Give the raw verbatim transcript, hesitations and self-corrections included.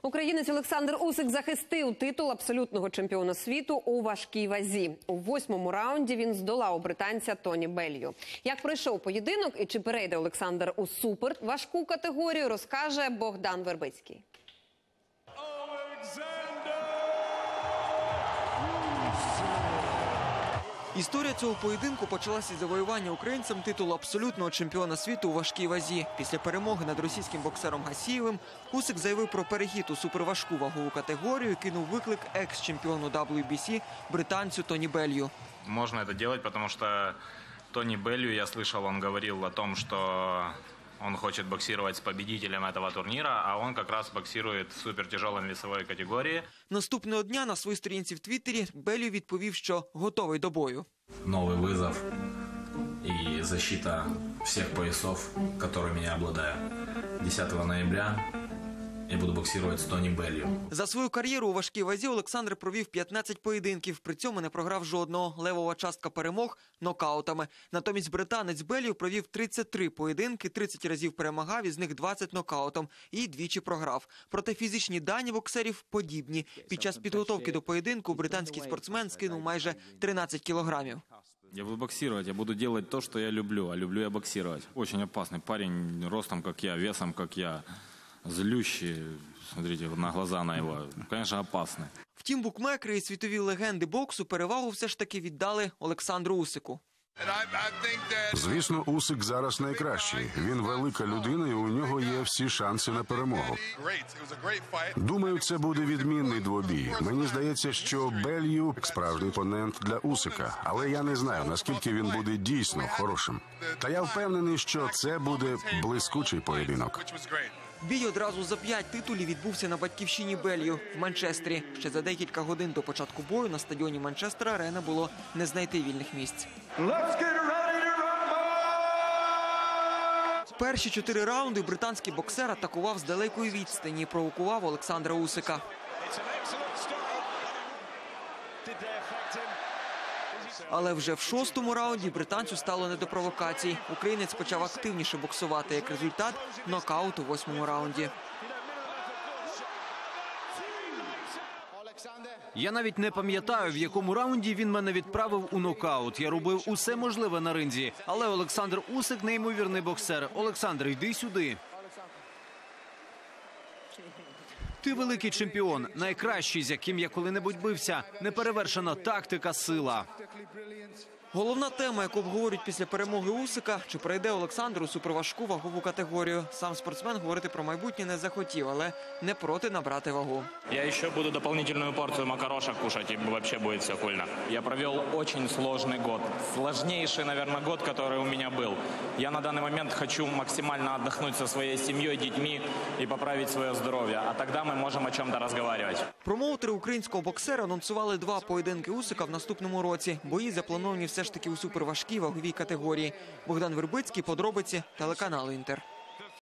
Українець Олександр Усик захистив титул абсолютного чемпіона світу у важкій вазі. У восьмому раунді він здолав британця Тоні Беллью. Як пройшов поєдинок і чи перейде Олександр у супер важку категорію, розкаже Богдан Вербицький. Історія цього поєдинку почалася із завоювання українцем титулу абсолютного чемпіона світу у важкій вазі. Після перемоги над російським боксером Гасієвим Усик заявив про перехід у суперважку вагову категорію і кинув виклик екс-чемпіону дабл ю бі сі британцю Тоні Беллью. Можна це робити, тому що Тоні Беллью, я слышал, он говорил о том, что он хочет боксировать с победителем этого турнира, а он как раз боксирует в супертяжелой весовой категории. Наступного дня на своїй сторінці в Твіттері Беллью відповів, що готовий до бою. Новый вызов и защита всех поясов, которыми я обладаю. десятого ноября я буду боксировать з Тоні Беллью. За свою кар'єру у важкій вазі Олександр провів п'ятнадцять поєдинків, при цьому не програв жодного. Левова частка перемог – нокаутами. Натомість британець Беллью провів тридцять три поєдинки, тридцять разів перемагав, із них двадцять нокаутом і двічі програв. Проте фізичні дані боксерів подібні. Під час підготовки до поєдинку британський спортсмен скинув майже тринадцять кілограмів. Я буду боксировать, я буду делать то, что я люблю, а люблю я боксировать. Очень опасный парень, ростом как я, весом как я. Злющий, смотрите, на глаза на его, конечно, опасный. Втім, букмекери і світові легенди боксу перевагу все ж таки віддали Олександру Усику. Звісно, Усик зараз найкращий. Він велика людина і у нього є всі шанси на перемогу. Думаю, це буде відмінний двобій. Мені здається, що Беллью – справжній опонент для Усика. Але я не знаю, наскільки він буде дійсно хорошим. Та я впевнений, що це буде блискучий поєдинок. Бій одразу за п'ять титулів відбувся на батьківщині Беллью в Манчестері. Ще за декілька годин до початку бою на стадіоні Манчестер-Арена було не знайти вільних місць. Перші чотири раунди британський боксер атакував з далекої відстані і провокував Олександра Усика. Але вже в шостому раунді британцю стало не до провокацій. Українець почав активніше боксувати. Як результат – нокаут у восьмому раунді. Я навіть не пам'ятаю, в якому раунді він мене відправив у нокаут. Я робив усе можливе на ринзі. Але Олександр Усик – неймовірний боксер. Олександр, йди сюди. Ти великий чемпіон, найкращий, з яким я коли-небудь бився. Неперевершена тактика, сила. Головна тема, яку обговорюють після перемоги Усика – чи перейде Олександр у суперважку вагову категорію. Сам спортсмен говорити про майбутнє не захотів, але не проти набрати вагу. Я ще буду дополнительную порцию макарошек кушать, и вообще будет все кульно. Я провел очень сложный год. Сложнейший, наверное, год, который у меня был. Я на данный момент хочу максимально отдохнуть со своей семьей, детьми и поправить свое здоровье. А тогда мы можем о чем-то разговаривать. Промоутери українського боксера анонсували два поєдинки Усика в наступному році. Бої заплановані все ж таки у суперважкій ваговій категорії. Богдан Вербицький, подробиці, телеканал «Інтер».